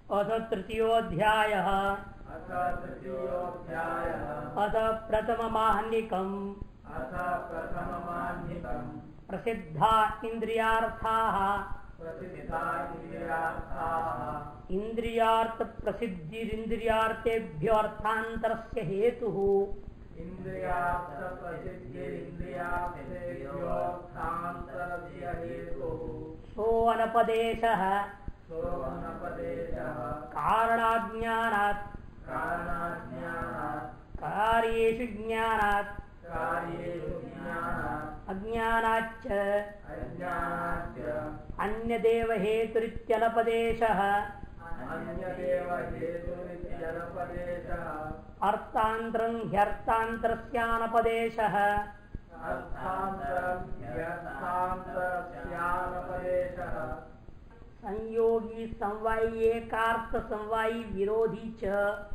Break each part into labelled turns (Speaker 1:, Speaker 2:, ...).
Speaker 1: अथ तृतीयोऽध्यायः। अथ प्रथममाह्निकम्। प्रसिद्धा इन्द्रियार्थाः। इन्द्रियार्थ प्रसिद्धिरिन्द्रियार्थेभ्योऽर्थान्तरस्य हेतुः। सोऽनपदेशः कारणाज्ञानात् कार्येषु ज्ञानात् अज्ञानाच्च अन्यदेव हेतुरित्यनपदेशः। अर्थान्तरं ह्यर्थान्तरस्यानपदेशः। संयोगी समवायिकार्थ समवायी विरोधी च।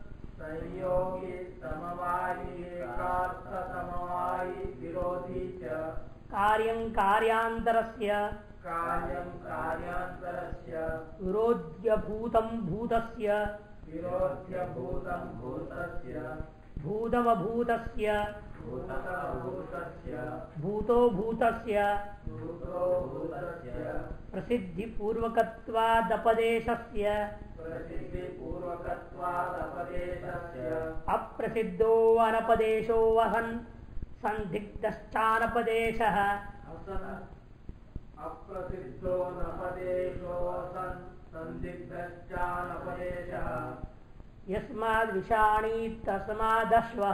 Speaker 1: कार्यं कार्यान्तरस्य विरोध्यभूतं भूतस्य भूतमभूतस्य भूतो भूतस्य प्रसिद्धिपूर्वकत्वादपदेशस्य अप्रसिद्धो अनपदेशो वहन् संदिग्धश्चानपदेशः। यस्माद् विषाणी तस्मादश्वः।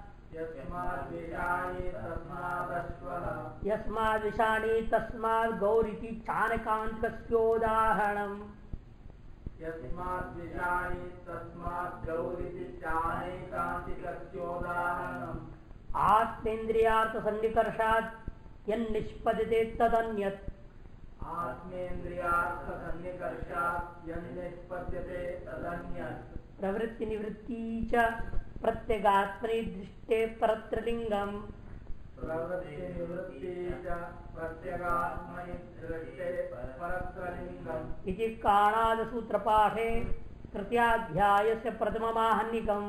Speaker 1: यस्माद् विषाणी तस्माद् गौरिति चाणकान्तिकस्योदाहरणम्। आत्मेन्द्रियार्थ सन्निकर्षात् यन्निष्पद्यते तदन्यत्। प्रवृत्ति निवृत्ति च प्रत्यगात्मनि दृष्टे परत्रलिंगम्। इति काणादसूत्रपाठे तृतीयाध्यायस्य प्रथममाह्निकम्।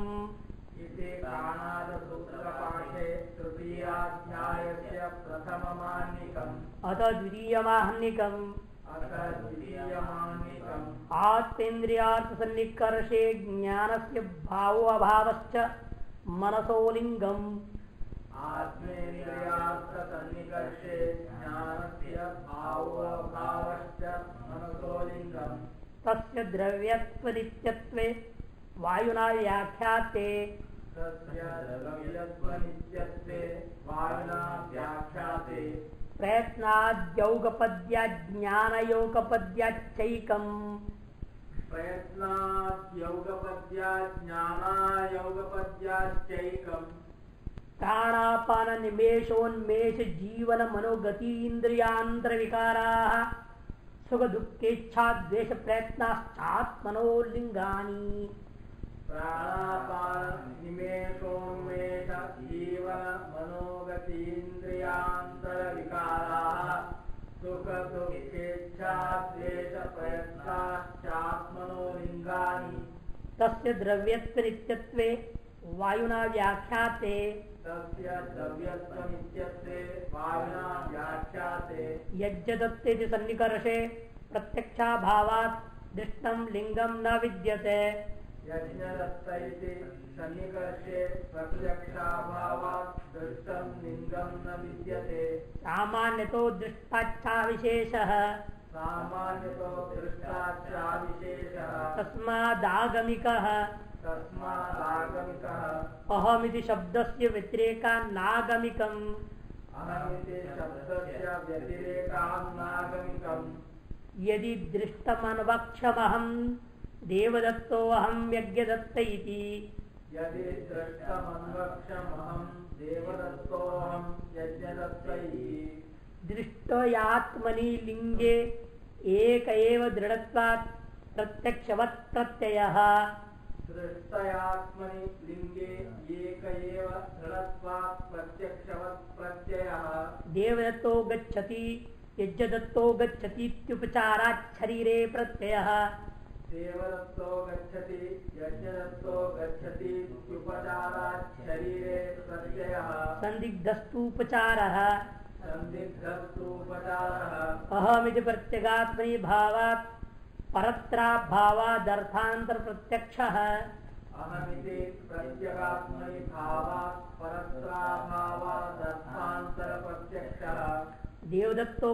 Speaker 1: अथ द्वितीयमाह्निकम्। आत्मेन्द्रियार्थ सन्निकर्षे ज्ञानस्य भावो अभावश्च मनसोलिंगम्। तस्य द्रव्यत्वनित्यत्वे वायुना व्याख्याते। प्रयत्नाद्यौगपद्याज्ञानयोगपद्याच्चैकम्। प्राणापान निमेषोन्मेष जीवन मनोगतीन्द्रियान्तर विकाराः सुख दुःखेच्छा द्वेष प्रयत्नाश्चात्मनोलिंगानि।
Speaker 2: प्राणापान निमेषोन्मेष जीवन मनोगतीन्द्रियान्तर विकाराः सुख दुःखेच्छा द्वेष प्रयत्नाश्चात्मनोलिंगानि।
Speaker 1: तस्य द्रव्यत्व नित्यत्वे वायुना व्याख्याते। यज्जदत्तेति सन्निकर्षे प्रत्यक्षाभावात् दृष्टं लिंगं न विद्यते।
Speaker 2: यज्ञदत्तैति सन्निकर्षे प्रत्यक्षाभावात् दृष्टं लिंगं न विद्यते।
Speaker 1: सामान्यतो दृष्टाच्छाविशेषः। तस्मादागमिकः। अहमिति शब्दस्य व्यतिरेकान्नागमिकम्। यदि दृष्टमनवक्षमहं देवदत्तोऽहं यज्ञदत्त इति। दृष्टयात्मनि लिंगे एक एव दृढत्वात् प्रत्यक्षवत् प्रत्ययः।
Speaker 2: दृष्टयात्मनि लिंगे एक एव दृढत्वात् प्रत्यक्षवत् प्रत्ययः।
Speaker 1: देवदत्तो गच्छति यज्ञदत्तो गच्छतीत्युपचारात् शरीरे प्रत्ययः
Speaker 2: देवदत्तो गच्छति यज्ञदत्तो गच्छति उपचारात् शरीरे प्रत्ययः
Speaker 1: संदिग्धस्तूपचारः
Speaker 2: संदिग्धस्तूपचारः
Speaker 1: अहमिति प्रत्यगात्मनि भावात् परत्राभावादर्थान्तर प्रत्यक्षः
Speaker 2: अहमिति प्रत्यगात्मनि भावात् परत्राभावादर्थान्तर प्रत्यक्षः
Speaker 1: देवदत्तो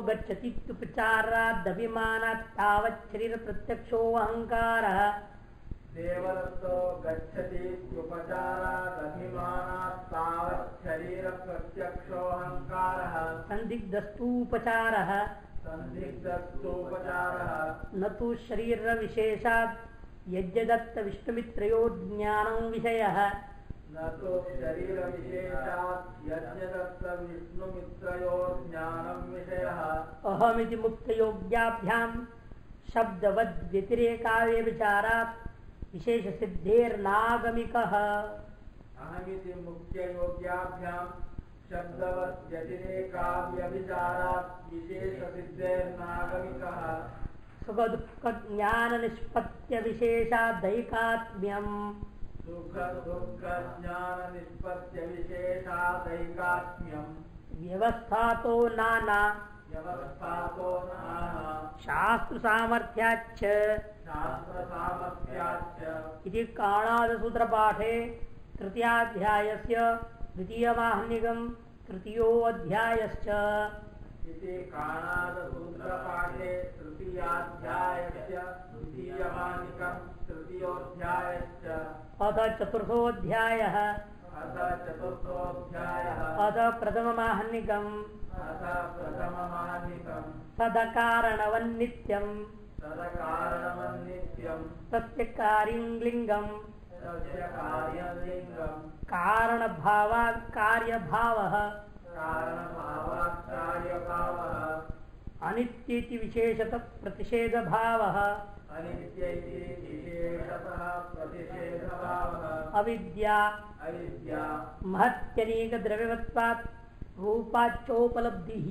Speaker 1: गच्छतीत्युपचारादभिमानात् तावत् शरीर प्रत्यक्षो अहंकारः
Speaker 2: देवदत्तो गच्छति उपचारादभिमानात् तावत् शरीर प्रत्यक्षोऽहंकारः
Speaker 1: संदिग्धस्तूपचारः
Speaker 2: संदिग्धस्तूपचारः
Speaker 1: न तु शरीर विशेषात् यज्ञदत्त विष्णुमित्रयो ज्ञानं विषयः
Speaker 2: न तो शरीर विशेषात् यज्ञदत्त विष्णुमित्रयो ज्ञानं विषयः
Speaker 1: अहमिति मुक्तयोग्याभ्यां शब्दवद् व्यतिरेकाव्य विचारात् विशेष सिद्धेर्नागमिकः
Speaker 2: अहमिति मुख्ययोग्याभ्यां शब्दवत् व्यतिरेकाव्यभिचारात् विशेष सिद्धेर्नागमिकः
Speaker 1: सुखदुःख ज्ञान निष्पत्ति विशेषादैकात्म्यम्
Speaker 2: सुख दुःख ज्ञान निष्पत्ति विशेषादैकात्म्यम्
Speaker 1: व्यवस्थातो नाना
Speaker 2: व्यवस्थातो नाना
Speaker 1: शास्त्र सामर्थ्याच्च
Speaker 2: शास्त्र सामर्थ्याच्च
Speaker 1: इति काणादसूत्रपाठे तृतीयाध्यायस्य द्वितीयमाह्निकं तृतीयोऽध्यायश्च
Speaker 2: इति काणादसूत्रपाठे तृतीयाध्यायस्य द्वितीयमानिकं तृतीयोऽध्यायश्च
Speaker 1: अथ चतुर्थोऽध्यायः
Speaker 2: अथ चतुर्थोऽध्यायः
Speaker 1: अथ प्रथममाह्निकम्
Speaker 2: अथ प्रथममानिकं
Speaker 1: तदकारणवन्नित्यं
Speaker 2: तदकारणमन्नित्यं
Speaker 1: तस्य कार्यं लिङ्गं
Speaker 2: तस्य कार्यं लिङ्गं
Speaker 1: कारणभावात् कार्यभावः
Speaker 2: कारणभावात् कार्यभावः
Speaker 1: अनित्येति विशेषतः प्रतिषेधभावः
Speaker 2: अनित्य इति विशेषतः प्रतिषेधभावः
Speaker 1: अविद्या
Speaker 2: अविद्या
Speaker 1: महत्यनेकद्रव्यवत्वात् रूपाच्चोपलब्धिः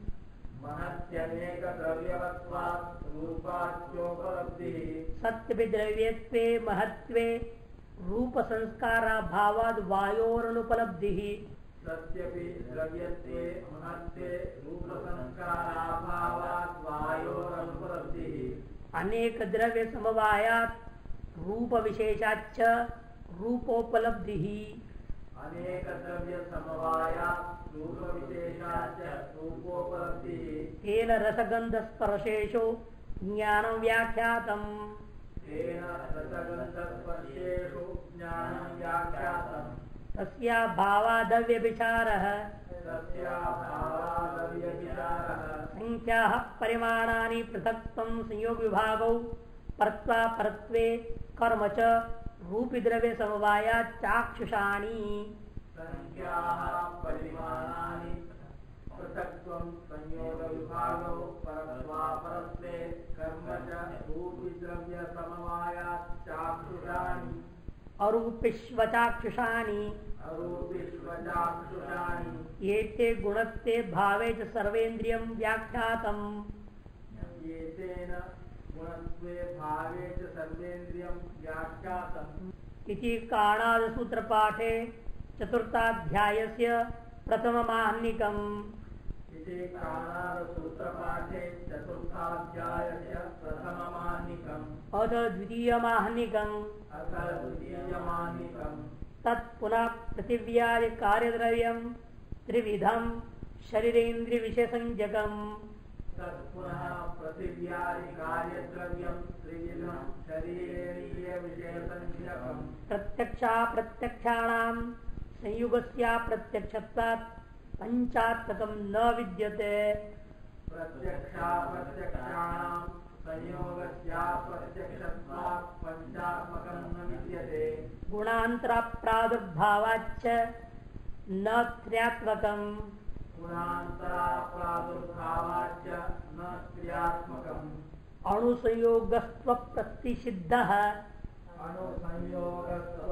Speaker 2: महत्यनेकद्रव्यवत्वात् रूपाच्योपलब्धिः
Speaker 1: सत्यभिद्रव्यत्वे महत्त्वे रूपसंस्काराभावाद् वायोरनुपलब्धिः
Speaker 2: सत्यपि द्रव्यत्वे महत्त्वे रूपसंस्काराभावात् वायोरनुपलब्धिः
Speaker 1: अनेकद्रव्यसमवायात् रूपविशेषाच्च रूपोपलब्धिः
Speaker 2: अनेकद्रव्यसमवायात् रूपविशेषाच्च रूपोपलब्धिः
Speaker 1: तेन रसगन्धस्पर्शेषु ज्ञानं व्याख्यातम्
Speaker 2: तेन रसगन्धस्पर्शेषु ज्ञानं व्याख्यातम्
Speaker 1: तस्याभावादव्यभिचारः
Speaker 2: तस्याभावादव्यभिचारः
Speaker 1: संख्याः परिमाणानि पृथक्त्वं संयोगविभागौ परत्वा परत्वे कर्म च रूपिद्रव्यसमवायाच्चाक्षुषाणि
Speaker 2: संख्याः परिमाणानि पृथक्त्वं संयोगविभागौ परत्वा परत्वे कर्म च रूपिद्रव्यसमवायाच्चाक्षुषाणि
Speaker 1: अरूपिष्वचाक्षुषाणि
Speaker 2: अरूपिष्वचाक्षुषाणि
Speaker 1: एते गुणत्वे भावे च सर्वेन्द्रियं व्याख्यातम्
Speaker 2: एतेन गुणत्वे भावे च सर्वेन्द्रियं व्याख्यातम्
Speaker 1: इति काणादसूत्रपाठे चतुर्थाध्यायस्य प्रथममाह्निकम्
Speaker 2: इति काणादसूत्रपाठे चतुर्थाध्यायस्य प्रथममाह्निकम्
Speaker 1: अथ द्वितीयमाह्निकम्
Speaker 2: अथ द्वितीयमाह्निकम्
Speaker 1: तत्पुनः पृथिव्यादिकार्यद्रव्यं त्रिविधं शरीरेन्द्रियविषयसंज्ञकम्
Speaker 2: तत्पुनः पृथिव्यादिकार्यद्रव्यं त्रिविधं शरीरेन्द्रियविषयसंज्ञकम्
Speaker 1: प्रत्यक्षाणां संयुगस्याप्रत्यक्षत्वात् पञ्चात्मकं न विद्यते
Speaker 2: प्रत्यक्षाणां संयोगस्याप्रत्यक्षत्वात् पञ्चात्मकं न विद्यते
Speaker 1: गुणान्तरप्रादुर्भावाच्च न त्रयात्मकम्
Speaker 2: गुणान्तराप्रादुर्भावाच्च न क्रियात्मकम्
Speaker 1: अणुसंयोगस्त्वप्रतिषिद्धः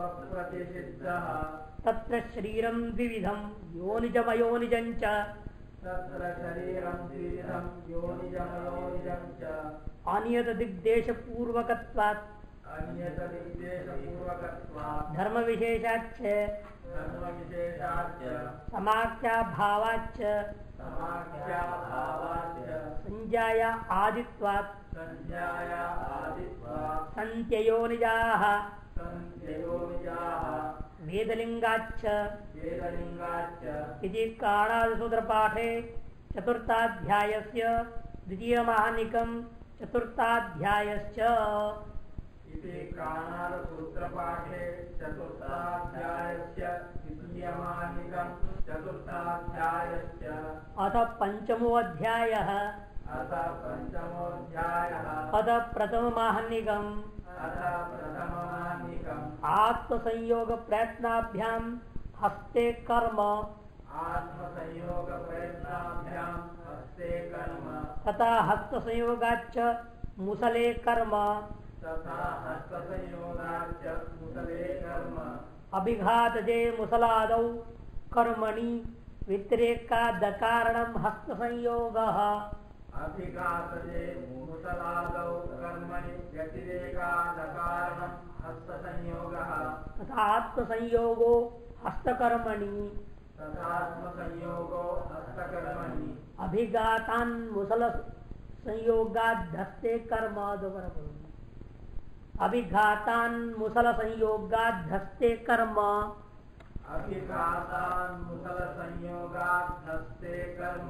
Speaker 2: अणुसंयोगस्त्वप्रतिषिद्धः
Speaker 1: तत्र शरीरं द्विविधं योनिजमयोनिजं च
Speaker 2: तत्र शरीरं द्विविधं योनिजमयोनिजं च
Speaker 1: अनियतदिग्देशपूर्वकत्वात्
Speaker 2: अन्यतदिग्देशपूर्वकत्वात्
Speaker 1: धर्मविशेषाच्च
Speaker 2: धर्मविशेषाच्च
Speaker 1: समाख्याभावाच्च
Speaker 2: समाख्याभावाच्च
Speaker 1: संज्ञाया आदित्वात्
Speaker 2: संज्ञाया आदित्वात्
Speaker 1: सन्त्ययोनिजाः
Speaker 2: संज्ञयोनिजाः
Speaker 1: वेदलिङ्गाच्च
Speaker 2: वेदलिङ्गाच्च
Speaker 1: इति काणादिसूत्रपाठे चतुर्थाध्यायस्य द्वितीयमाहानिकं चतुर्थाध्यायश्च
Speaker 2: इति काणादसूत्रपाठे चतुर्थाध्यायस्य द्वितीयमाहानिकं चतुर्थाध्यायश्च
Speaker 1: अथ पञ्चमोऽध्यायः
Speaker 2: अथ पञ्चमोऽध्यायः
Speaker 1: अथ प्रथममाहानिकम्
Speaker 2: अथ प्रथममाहानिकम्
Speaker 1: आत्मसंयोगप्रयत्नाभ्यां हस्ते कर्म
Speaker 2: आत्मसंयोगप्रयत्नाभ्यां हस्ते कर्म
Speaker 1: तथा हस्तसंयोगाच्च मुसले कर्म
Speaker 2: तथा हस्तसंयोगाच्च मुसले कर्म
Speaker 1: अभिघातजे मुसलादौ कर्मणि व्यतिरेकादकारणं हस्तसंयोगः
Speaker 2: अभिघातजे मुसलादौ कर्मणि व्यतिरेकादकारणं हस्तसंयोगः
Speaker 1: तथा आत्मसंयोगो हस्तकर्मणि
Speaker 2: तथात्मसंयोगो हस्तकर्मणि
Speaker 1: अभिघातान् मुसल संयोगाद्धस्ते कर्म अभिघातान् मुसल संयोगाद्धस्ते कर्म
Speaker 2: अभिघातान् मुसलसंयोगाद्धस्ते कर्म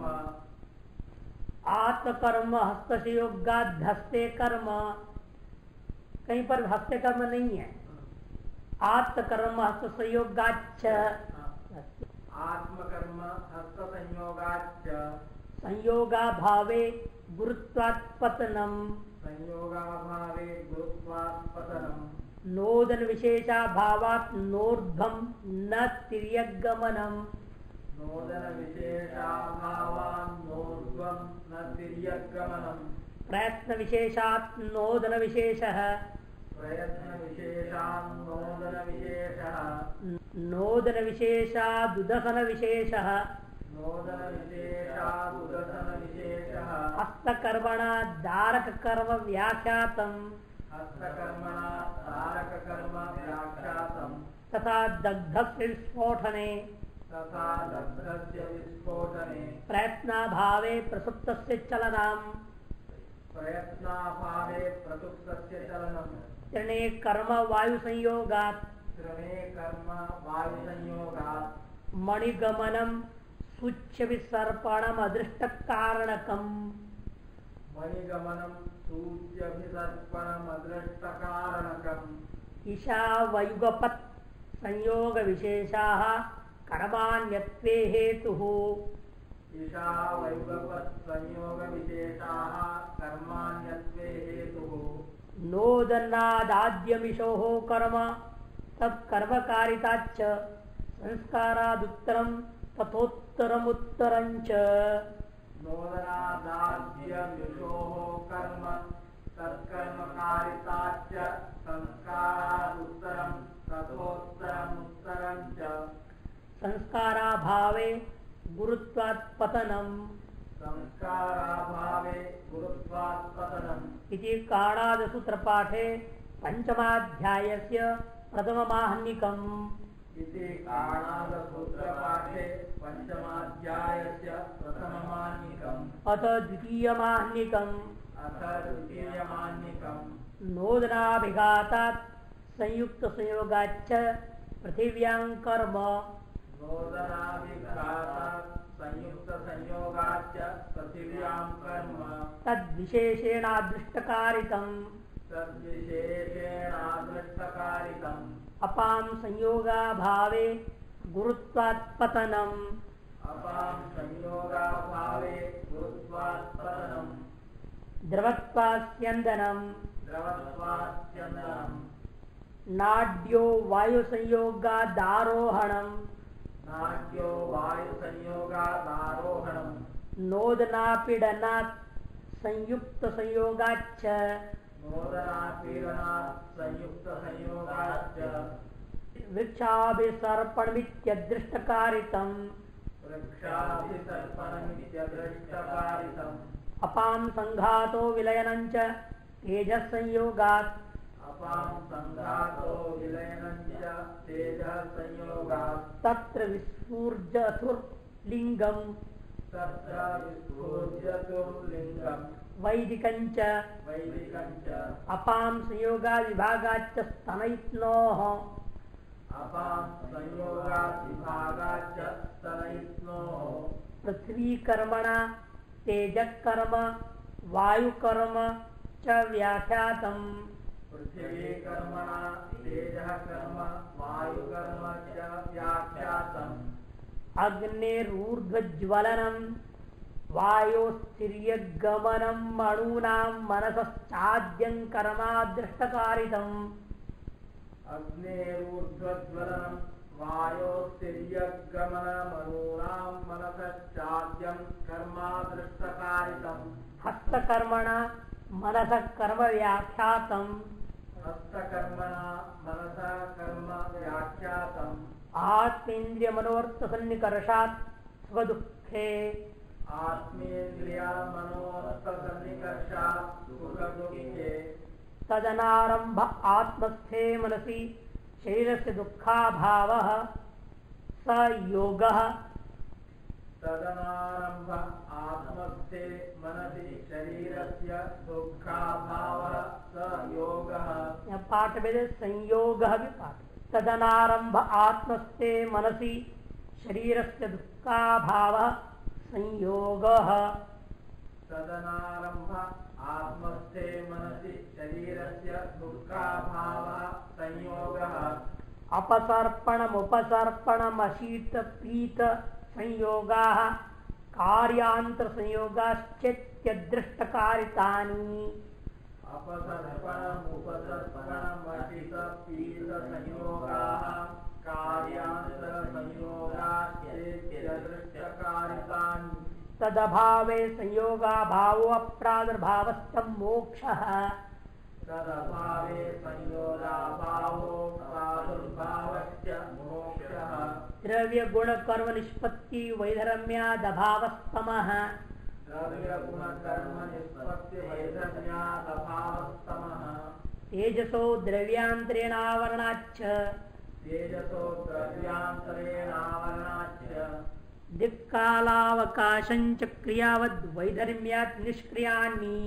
Speaker 1: आत्मकर्म हस्तसंयोगाद्धस्ते कर्म। कहीं पर हस्तकर्म नहीं है, आत्मकर्म हस्तसंयोगाच्च
Speaker 2: आत्मकर्म हस्तसंयोगाच्च
Speaker 1: संयोगाभावे गुरुत्वात्पतनम
Speaker 2: संयोगाभावे गुरुत्वात्पतनम्
Speaker 1: नोदन विशेषाभावात् नोर्ध्वं न तिर्यगमनम्
Speaker 2: नोदन विशेषाभावान्नोर्ध्वं न तिर्यगमनम्
Speaker 1: प्रयत्न विशेषात् नोदन विशेषः
Speaker 2: प्रयत्न विशेषान्नोदन विशेषः
Speaker 1: नोदन विशेषादुदसन विशेषः
Speaker 2: नोदन विशेषादुदसन विशेषः
Speaker 1: हस्तकर्मणा दारक कर्म व्याख्यातम्
Speaker 2: हस्तकर्मणा तारककर्म व्याख्यातम्
Speaker 1: तथा दग्धस्य विस्फोटने
Speaker 2: तथा दग्धस्य विस्फोटने
Speaker 1: प्रयत्नाभावे प्रसुप्तस्य चलनम्
Speaker 2: प्रयत्नाभावे प्रसुप्तस्य चलनम्
Speaker 1: त्रिणे कर्म वायु संयोगात्
Speaker 2: क्रमे कर्म वायुसंयोगात्
Speaker 1: मणिगमनम सूच्य विसर्पणम अदृष्ट कारणकम्
Speaker 2: मणिगमनं सूच्यभिसर्पणम् अदृष्टकारणकम्
Speaker 1: ईशावयुगपत् संयोग विशेषाः कर्माण्यत्वे हेतुः
Speaker 2: ईशावयुगपत् संयोग विशेषाः कर्माण्यत्वे हेतुः
Speaker 1: नोदन्नादाद्यमिशोः कर्म तत्कर्मकारिताच्च संस्कारादुत्तरं तथोत्तरमुत्तरञ्च
Speaker 2: नोदनादाद्यमिशोः कर्म तत्कर्मकारिताच्च संस्कारादुत्तरं तथोत्तरमुत्तरञ्च
Speaker 1: संस्काराभावे गुरुत्वात्पतनम्
Speaker 2: संस्काराभावे गुरुत्वात्पतनम्
Speaker 1: इति काणादसूत्रपाठे पञ्चमाध्यायस्य प्रथममाहनिकम्
Speaker 2: इति काणादसूत्रपाठे पञ्चमाध्यायस्य प्रथममाहनिकम्
Speaker 1: अथ द्वितीयमाहनिकम्
Speaker 2: अथ द्वितीयमाहनिकम्
Speaker 1: नोदनाभिघातात् संयुक्तसंयोगाच्च पृथिव्यां कर्म
Speaker 2: नोदनाभिघातात् संयुक्तसंयोगाच्च पृथिव्यां कर्म
Speaker 1: तद्विशेषेणादृष्टकारितम्
Speaker 2: तद्विशेषेणादृष्टकारितम्
Speaker 1: अपां संयोगाभावे गुरुत्वात्पतनम्
Speaker 2: अपां संयोगाभावे गुरुत्वात्पतनम्
Speaker 1: द्रवत्वास्यन्दनम्
Speaker 2: द्रवत्वास्यन्दनम्
Speaker 1: नाड्यो वायुसंयोगादारोहणम्
Speaker 2: नाड्यो वायुसंयोगादारोहणम्
Speaker 1: नोदनापीडनात् संयुक्तसंयोगाच्च
Speaker 2: नोदनापीडनात् संयुक्तसंयोगाच्च
Speaker 1: वृक्षाभिसर्पणमित्यदृष्टकारितम्
Speaker 2: वृक्षाभिसर्पणमित्यदृष्टकारितम्
Speaker 1: अपां संघातो विलयनं च तेजः संयोगात्
Speaker 2: अपां संघातो विलयनं च तेजः संयोगात्
Speaker 1: तत्र विस्फूर्जतुर्लिङ्गम्
Speaker 2: तत्र विस्फूर्जतुर्लिङ्गम्
Speaker 1: वैदिकं च
Speaker 2: वैदिकं च
Speaker 1: अपां संयोगात् विभागाच्च स्तनयित्नोः
Speaker 2: अपां संयोगात् विभागाच्च स्तनयित्नोः
Speaker 1: पृथ्वीकर्मणा तेजःकर्म वायुकर्म च व्याख्यातम्
Speaker 2: पृथिवीकर्मणा तेजः कर्म वायुकर्म च व्याख्यातम्
Speaker 1: अग्नेरूर्ध्वज्वलनं वायोस्तिर्यगमनं अणूनां मनसश्चाद्यं कर्मादृष्टकारितम्
Speaker 2: अग्नेरूर्ध्वज्वलनं वायोस्तिर्यगमनमनूनां मनसश्चाद्यं कर्मादृष्टकारितम्
Speaker 1: हस्तकर्मणा मनसः कर्म व्याख्यातम्
Speaker 2: हस्तकर्मणा मनसा कर्म व्याख्यातम्
Speaker 1: आत्मेन्द्रिय मनोर्थसन्निकर्षात् स्वदुःखे
Speaker 2: आत्मेन्द्रिया मनोरथसन्निकर्षात् सुखदुःखे
Speaker 1: तदनारंभ आत्मस्थे मनसि शरीरस्य दुःखाभावः स योगः
Speaker 2: तदनारंभ आत्मस्थे मनसि शरीरस्य दुःखाभावः स योगः
Speaker 1: पाठ में संयोगः भी पाठ तदनारंभ आत्मस्थे मनसि शरीरस्य दुःखाभावः संयोगः
Speaker 2: तदनारंभ आत्मस्थे मनसि शरीरस्य दुःखाभावः संयोगः
Speaker 1: अपसर्पणमुपसर्पणमशीत पीत संयोगाः कार्यान्तर संयोगाश्चेत्यदृष्टकारितानि
Speaker 2: अपसर्पणमुपसर्पणमशितपीतसंयोगाः कार्यान्तरसंयोगाश्चेत्यदृष्टकारितानि
Speaker 1: तदभावे संयोगाभावो अप्रादुर्भावश्च मोक्षः
Speaker 2: तदभावे संयोगाभावो प्रादुर्भावश्च मोक्षः
Speaker 1: द्रव्य गुण कर्म निष्पत्ति वैधर्म्यादभावस्तमः
Speaker 2: द्रव्यगुणकर्म निष्पत्ति वैधर्म्यादभावस्तमः
Speaker 1: तेजसो द्रव्यांतरेणावरणाच्च
Speaker 2: तेजसो द्रव्यांतरेणावरणाच्च
Speaker 1: दिक्कालावकाशञ्च क्रियावद् वैधर्म्यात् निष्क्रियाणि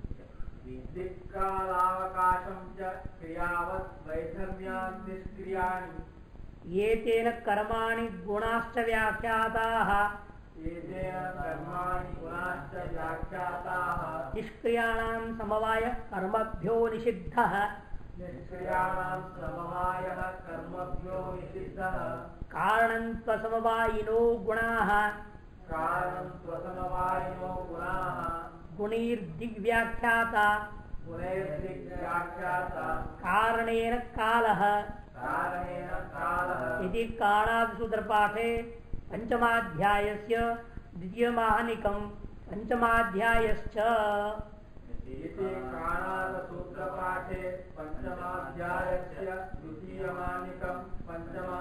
Speaker 2: दिक्कालावकाशं च क्रियावत् वैधर्म्यात् निष्क्रियाणि
Speaker 1: एतेन कर्माणि गुणाश्च व्याख्याताः
Speaker 2: एतेन कर्माणि गुणाश्च व्याख्याताः
Speaker 1: निष्क्रियाणां समवाय कर्मभ्यो निषिद्धः
Speaker 2: निष्क्रियाणां समवायः कर्मभ्यो निषिद्धः
Speaker 1: कारणं स्वसमवायिनो गुणाः
Speaker 2: कारणं स्वसमवायिनो गुणाः
Speaker 1: गुणैर्दिग्व्याख्याता
Speaker 2: गुणैर्दिग्व्याख्याता
Speaker 1: कारणेन कालः
Speaker 2: कारणेन कालः
Speaker 1: इति काणादिसूत्रपाठे पंचमाध्यायस्य द्वितीयमाहनिकं पंचमाध्यायश्च
Speaker 2: इति काणादसूत्रपाठे पंचमाध्यायस्य द्वितीयमानिकं पंचम